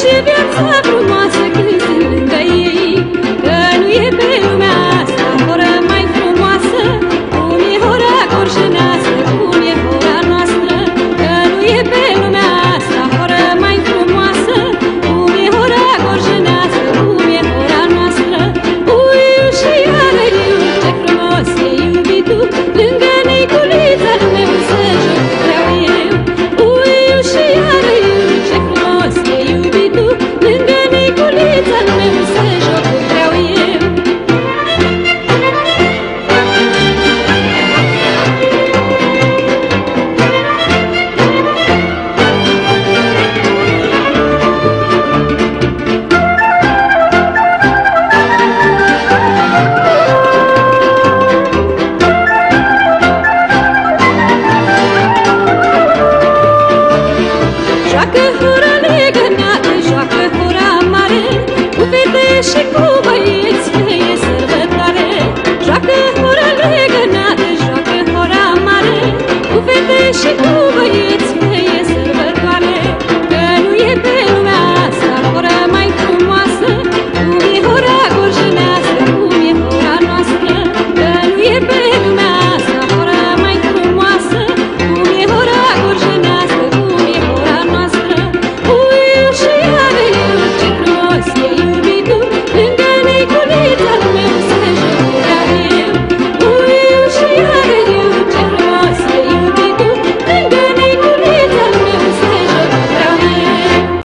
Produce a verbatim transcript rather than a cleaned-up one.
ce viața frumoasă când sunt lângă ei, că nu e pe lumea asta horă mai frumoasă, cum e hora gorjenească, cum e hora noastră, că nu e pe lumea asta horă mai frumoasă, cum e hora gorjenească, cum e hora noastră. Uiu și iară iu, ce frumos e iubitul, lângă Niculița lui meu să joc vreau eu. Uiu și iară iu, ce frumos e iubitul,